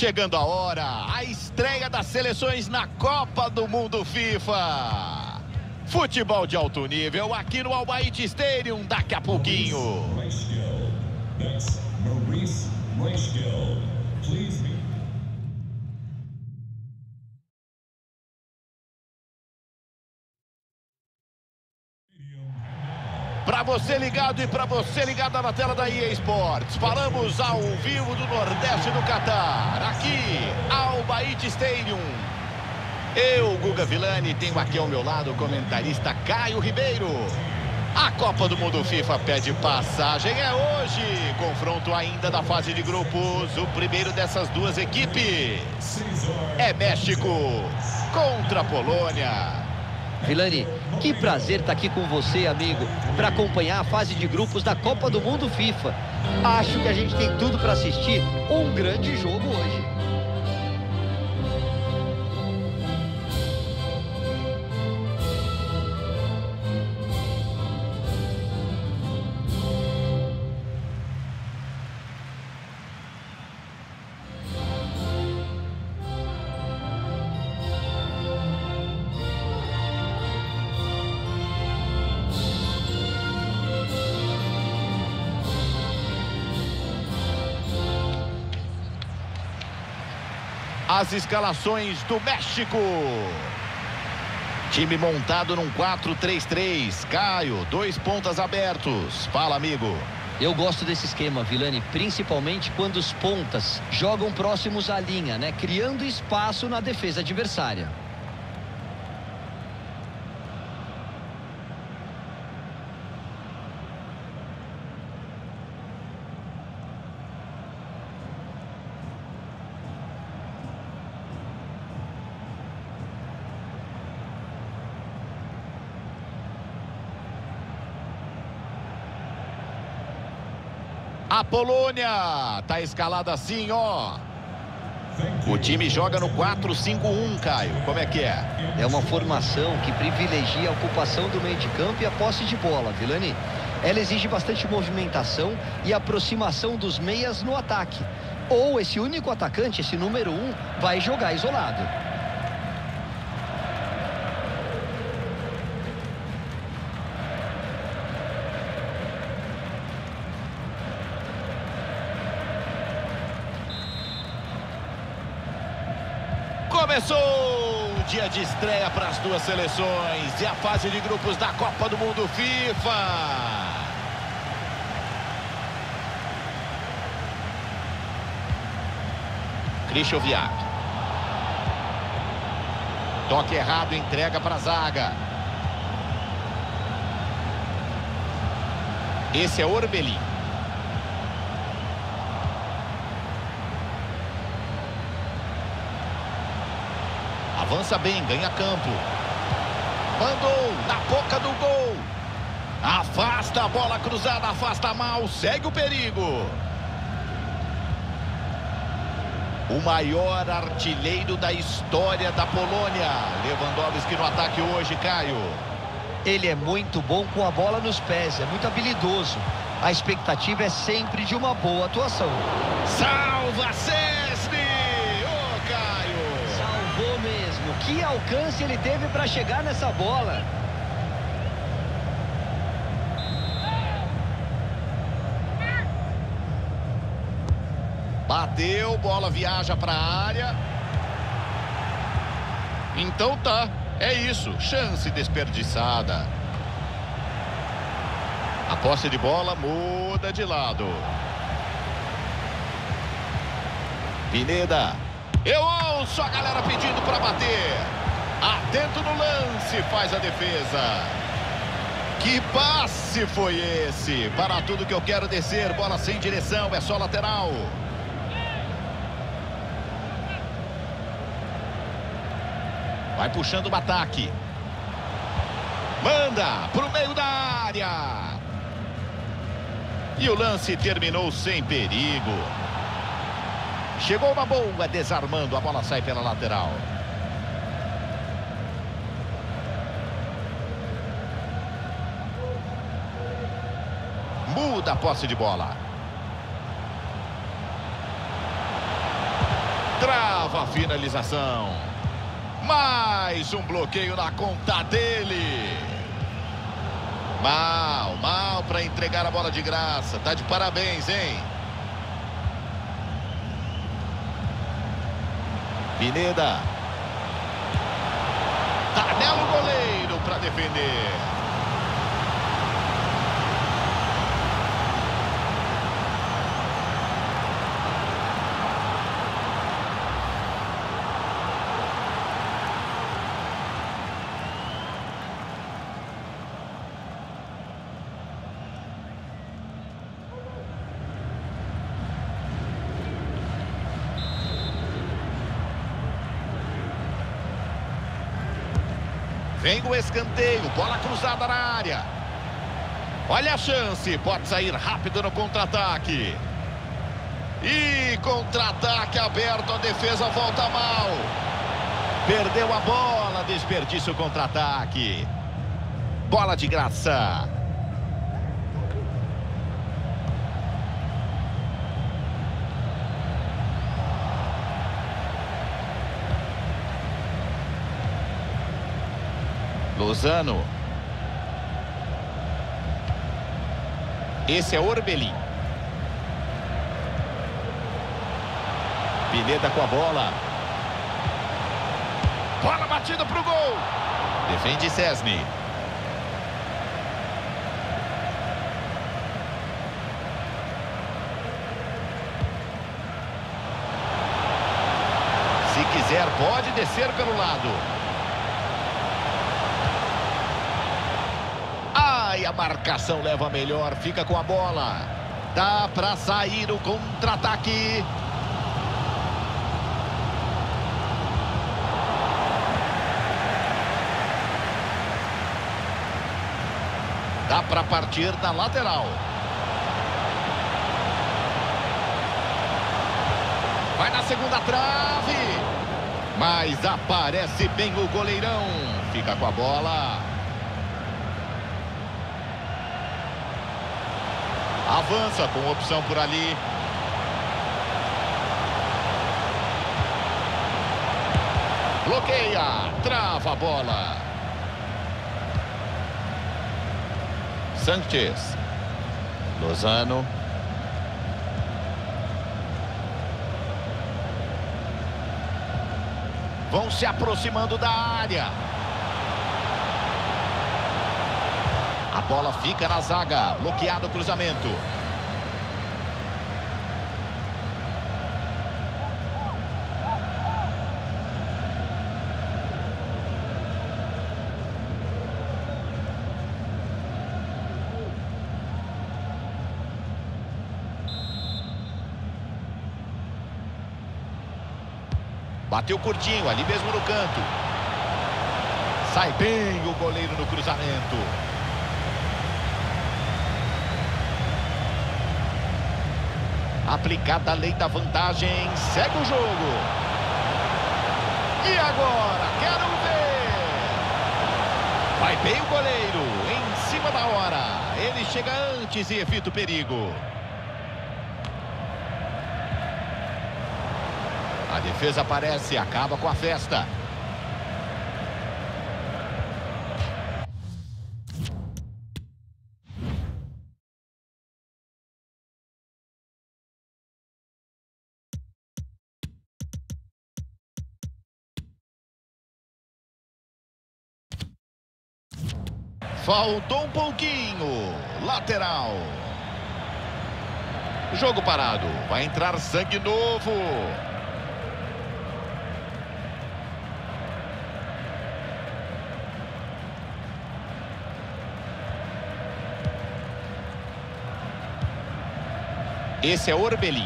chegando a hora, a estreia das seleções na Copa do Mundo FIFA. Futebol de alto nível aqui no Al Bayt Stadium daqui a pouquinho. Para você ligado e para você ligada na tela da EA Sports, falamos ao vivo do Nordeste do Catar, aqui, Al Bayt Stadium. Eu, Guga Villani, tenho aqui ao meu lado o comentarista Caio Ribeiro. A Copa do Mundo FIFA pede passagem, é hoje. Confronto ainda da fase de grupos, o primeiro dessas duas equipes. É México contra a Polônia. Villani, que prazer estar aqui com você, amigo, para acompanhar a fase de grupos da Copa do Mundo FIFA. Acho que a gente tem tudo para assistir um grande jogo hoje. As escalações do México. Time montado num 4-3-3. Caio, 2 pontas abertos. Fala, amigo. Eu gosto desse esquema, Villani, principalmente quando os pontas jogam próximos à linha, né? Criando espaço na defesa adversária. A Polônia tá escalada assim, ó. O time joga no 4-5-1, Caio. Como é que é? É uma formação que privilegia a ocupação do meio de campo e a posse de bola, Villani. Ela exige bastante movimentação e aproximação dos meias no ataque. Ou esse único atacante, esse número 1, vai jogar isolado. Começou o dia de estreia para as duas seleções e a fase de grupos da Copa do Mundo FIFA. Krychowiak. Toque errado, entrega para a zaga. Esse é Orbelin. Avança bem, ganha campo. Mandou na boca do gol. Afasta a bola cruzada, afasta mal, segue o perigo. O maior artilheiro da história da Polônia. Lewandowski no ataque hoje, Caio. Ele é muito bom com a bola nos pés, é muito habilidoso. A expectativa é sempre de uma boa atuação. Salva Szczęsny! Ô, Caio! Salvou mesmo. Que alcance ele teve para chegar nessa bola. Bateu, bola viaja para a área. Então tá, é isso, chance desperdiçada. A posse de bola muda de lado. Pineda. Eu ouço a galera pedindo para bater. Atento no lance, faz a defesa. Que passe foi esse? Para tudo que eu quero descer, bola sem direção, é só lateral. Vai puxando o ataque. Manda pro meio da área. E o lance terminou sem perigo. Chegou uma boa, desarmando, a bola sai pela lateral. Muda a posse de bola. Trava a finalização. Mais um bloqueio na conta dele. Mal para entregar a bola de graça. Tá de parabéns, hein? Pineda. Tabela o goleiro para defender. Vem o escanteio, bola cruzada na área. Olha a chance, pode sair rápido no contra-ataque. E contra-ataque aberto, a defesa volta mal. Perdeu a bola, desperdício o contra-ataque. Bola de graça. Lozano. Esse é Orbelin. Pineda com a bola. Bola batida para o gol. Defende Szczesny. Se quiser, pode descer pelo lado. E a marcação leva melhor, fica com a bola. Dá para sair o contra-ataque. Dá para partir na lateral. Vai na segunda trave. Mas aparece bem o goleirão. Fica com a bola. Avança com opção por ali. Bloqueia, trava a bola. Sanchez. Lozano. Vão se aproximando da área. A bola fica na zaga, bloqueado o cruzamento. Bateu curtinho, ali mesmo no canto. Sai bem o goleiro no cruzamento. Aplicada a lei da vantagem, segue o jogo. E agora, quero ver. Vai bem o goleiro, em cima da hora. Ele chega antes e evita o perigo. A defesa aparece, acaba com a festa. Faltou um pouquinho. Lateral. Jogo parado. Vai entrar sangue novo. Esse é Orbelin.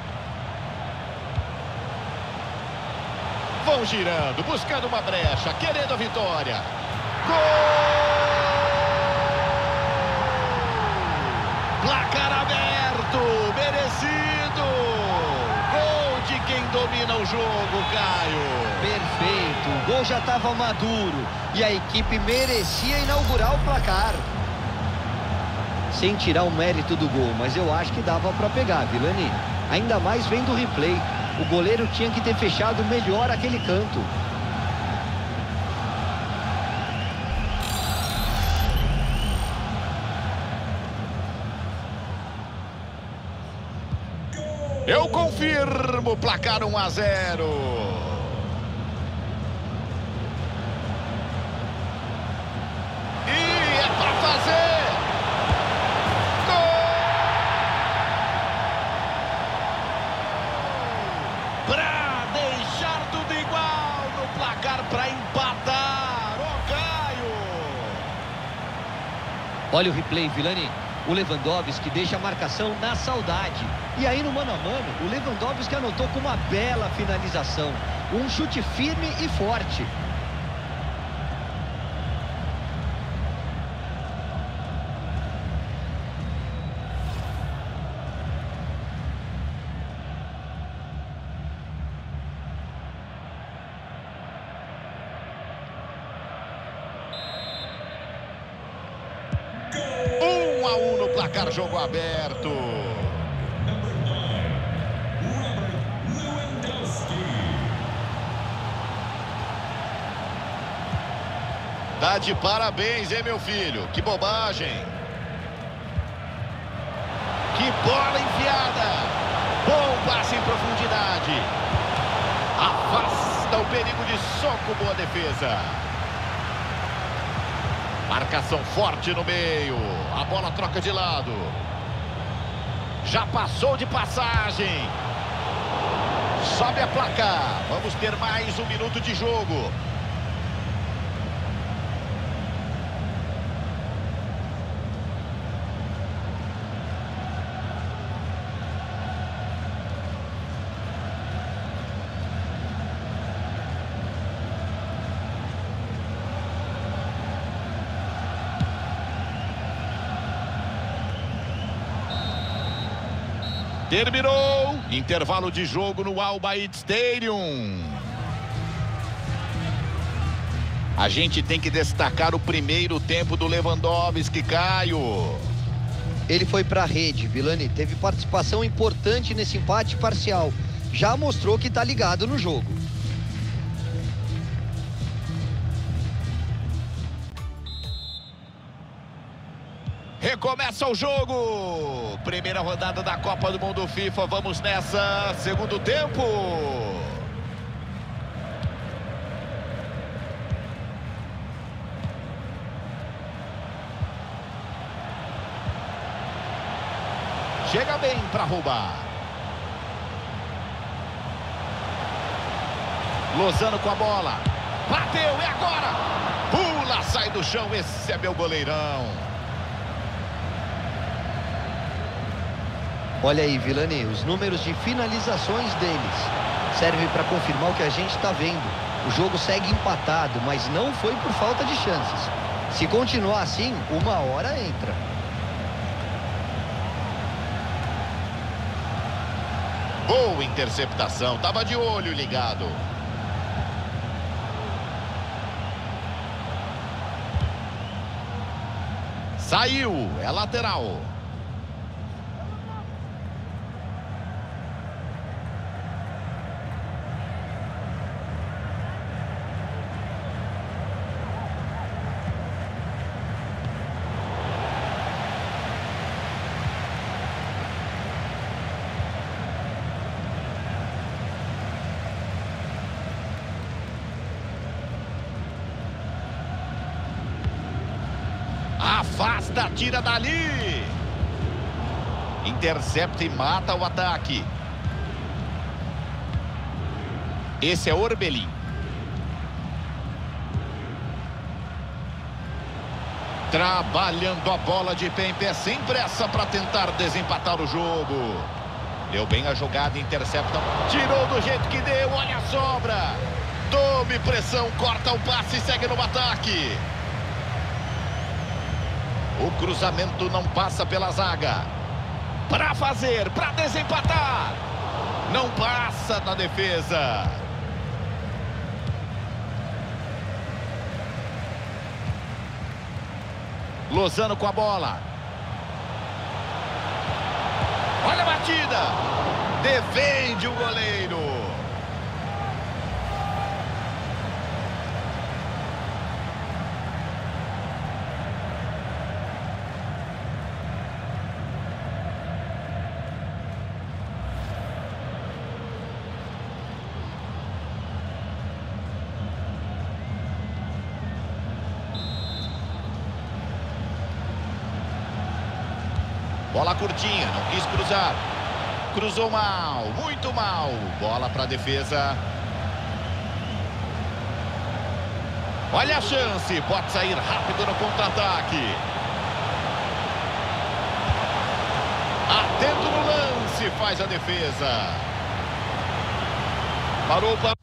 Vão girando, buscando uma brecha, querendo a vitória. Gol! Placar aberto, merecido. Gol de quem domina o jogo, Caio. Perfeito, o gol já estava maduro e a equipe merecia inaugurar o placar. Sem tirar o mérito do gol, mas eu acho que dava para pegar, Vilani. Ainda mais vendo o replay. O goleiro tinha que ter fechado melhor aquele canto. Eu confirmo, placar 1-0. E é pra fazer. Gol! Pra deixar tudo igual no placar, pra empatar. Ô, Caio! Olha o replay, Vilani. O Lewandowski deixa a marcação na saudade. E aí no mano a mano, o Lewandowski anotou com uma bela finalização. Um chute firme e forte. No placar, jogo aberto. Tá de parabéns, hein, meu filho? Que bobagem. Que bola enfiada. Bom passe em profundidade. Afasta o perigo de soco, boa defesa. Marcação forte no meio. A bola troca de lado. Já passou de passagem. Sobe a placar. Vamos ter mais 1 minuto de jogo. Terminou. Intervalo de jogo no Al Bayt Stadium. A gente tem que destacar o primeiro tempo do Lewandowski, Caio. Ele foi para a rede, Vilani. Teve participação importante nesse empate parcial. Já mostrou que está ligado no jogo. Recomeça o jogo. Primeira rodada da Copa do Mundo FIFA. Vamos nessa. Segundo tempo. Chega bem para roubar. Lozano com a bola. Bateu, é agora. Pula, sai do chão. Esse é meu goleirão. Olha aí, Vilani, os números de finalizações deles. Serve para confirmar o que a gente está vendo. O jogo segue empatado, mas não foi por falta de chances. Se continuar assim, uma hora entra. Boa interceptação, tava de olho ligado. Saiu, é lateral. Afasta, tira dali. Intercepta e mata o ataque. Esse é Orbelin. Trabalhando a bola de pé em pé, sem pressa para tentar desempatar o jogo. Deu bem a jogada, intercepta. Tirou do jeito que deu, olha a sobra. Tome pressão, corta o passe e segue no ataque. O cruzamento não passa pela zaga. Para fazer, para desempatar. Não passa na defesa. Lozano com a bola. Olha a batida. Defende o goleiro. Bola curtinha, não quis cruzar. Cruzou mal, muito mal. Bola para a defesa. Olha a chance, pode sair rápido no contra-ataque. Atento no lance, faz a defesa. Parou para...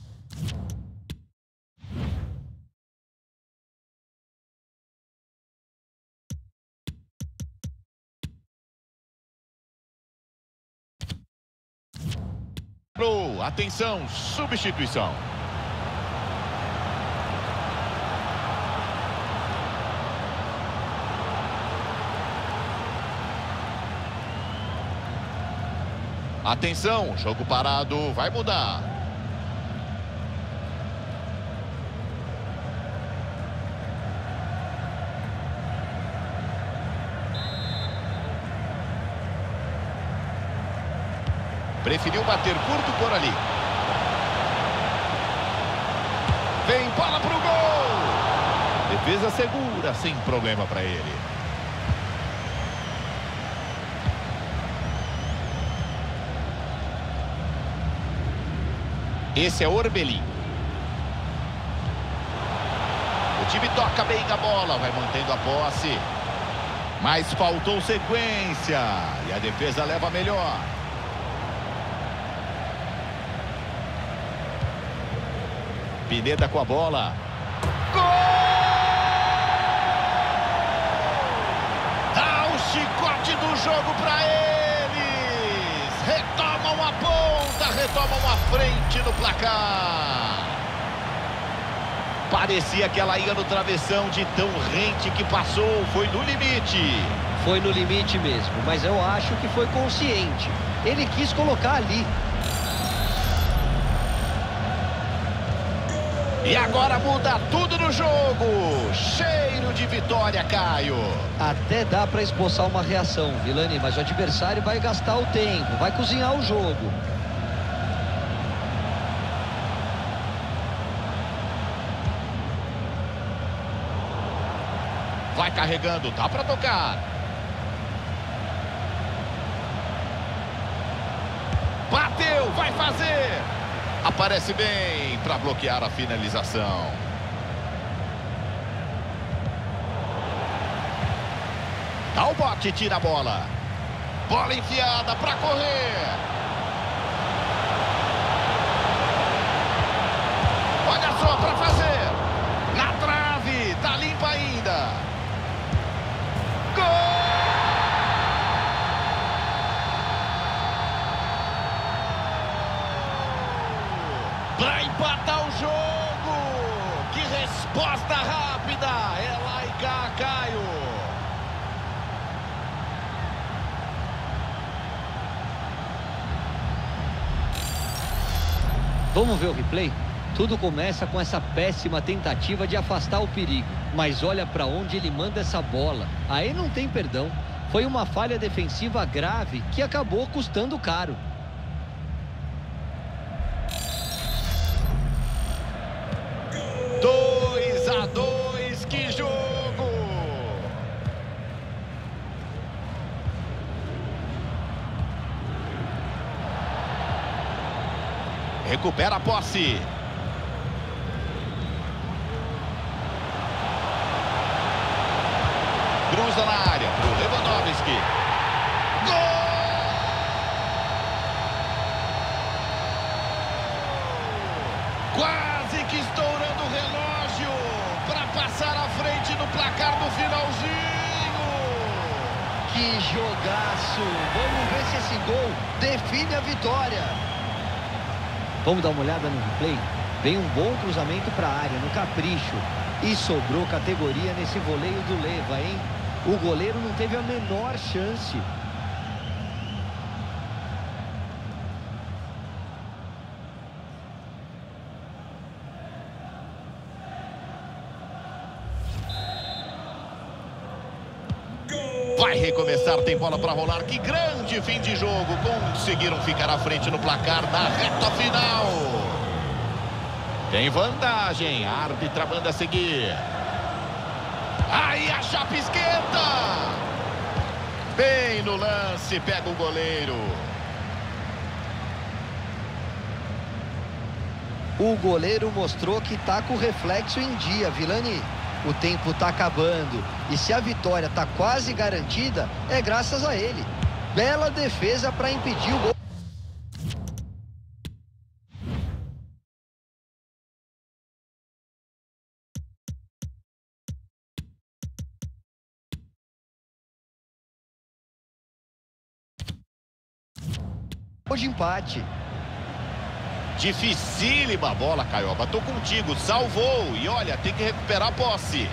Atenção, substituição. Atenção, jogo parado, vai mudar. Preferiu bater curto por ali. Vem bola pro gol. Defesa segura, sem problema para ele. Esse é Orbelin. O time toca bem a bola, vai mantendo a posse. Mas faltou sequência. E a defesa leva melhor. Pineda com a bola. Gol! Dá o chicote do jogo para eles. Retomam a ponta, retomam a frente no placar. Parecia que ela ia no travessão de tão rente que passou. Foi no limite. Foi no limite mesmo, mas eu acho que foi consciente. Ele quis colocar ali. E agora muda tudo no jogo. Cheiro de vitória, Caio. Até dá para esboçar uma reação, Vilani, mas o adversário vai gastar o tempo, vai cozinhar o jogo. Vai carregando, dá para tocar. Bateu, vai fazer. Aparece bem para bloquear a finalização. Dá o bote, tira a bola. Bola enfiada para correr. Olha só para fazer. Na trave, tá limpa ainda. Gol! Para empatar o jogo. Que resposta rápida. É lá e cá, Caio. Vamos ver o replay? Tudo começa com essa péssima tentativa de afastar o perigo. Mas olha para onde ele manda essa bola. Aí não tem perdão. Foi uma falha defensiva grave que acabou custando caro. 2-2, que jogo! Recupera a posse. Cruza na área pro Lewandowski. Gol! Quase que estourando o relógio para passar à frente no placar do finalzinho. Que jogaço! Vamos ver se esse gol define a vitória. Vamos dar uma olhada no replay? Vem um bom cruzamento para a área, no capricho. E sobrou categoria nesse voleio do Leva, hein? O goleiro não teve a menor chance. Vai recomeçar, tem bola para rolar. Que grande fim de jogo. Conseguiram ficar à frente no placar na reta final. Tem vantagem. A árbitra manda seguir. Aí a chapa esquenta. Bem no lance, pega o goleiro. O goleiro mostrou que tá com o reflexo em dia, Vilani. O tempo tá acabando e se a vitória tá quase garantida, é graças a ele. Bela defesa para impedir o gol. De empate. Dificílima a bola, Caioba. Tô contigo, salvou. E olha, tem que recuperar a posse.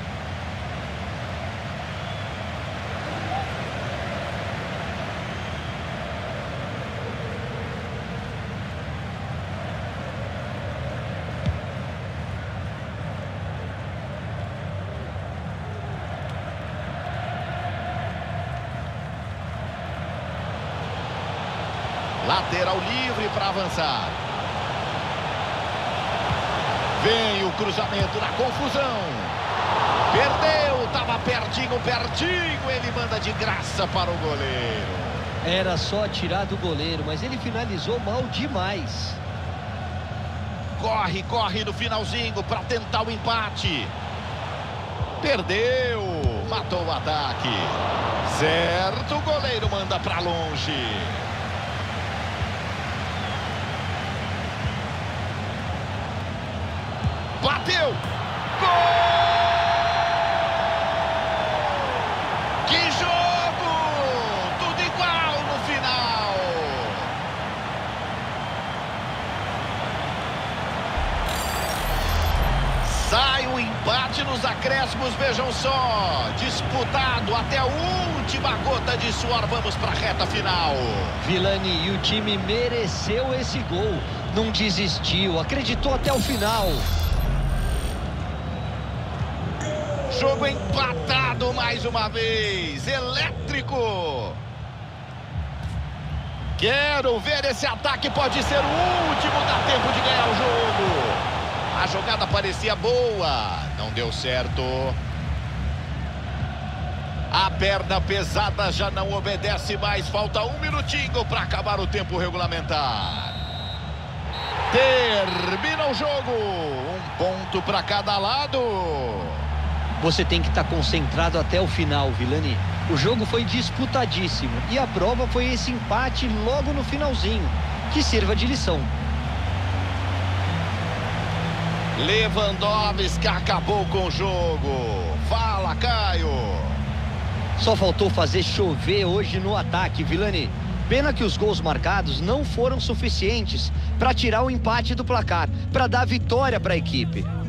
Lateral livre para avançar. Vem o cruzamento na confusão. Perdeu, tava pertinho, pertinho. Ele manda de graça para o goleiro. Era só tirar do goleiro, mas ele finalizou mal demais. Corre, corre no finalzinho para tentar o empate. Perdeu, matou o ataque. Certo, o goleiro manda para longe. Bateu! Gol! Que jogo! Tudo igual no final. Sai o empate nos acréscimos, vejam só. Disputado até a última gota de suor. Vamos para a reta final. Vilani, e o time mereceu esse gol. Não desistiu, acreditou até o final. Jogo empatado mais uma vez. Elétrico. Quero ver esse ataque. Pode ser o último. Dá tempo de ganhar o jogo. A jogada parecia boa. Não deu certo. A perna pesada já não obedece mais. Falta um minutinho para acabar o tempo regulamentar. Termina o jogo. Um ponto para cada lado. Você tem que estar concentrado até o final, Vilani. O jogo foi disputadíssimo e a prova foi esse empate logo no finalzinho. Que sirva de lição. Lewandowski acabou com o jogo. Fala, Caio. Só faltou fazer chover hoje no ataque, Vilani. Pena que os gols marcados não foram suficientes para tirar o empate do placar, para dar vitória para a equipe.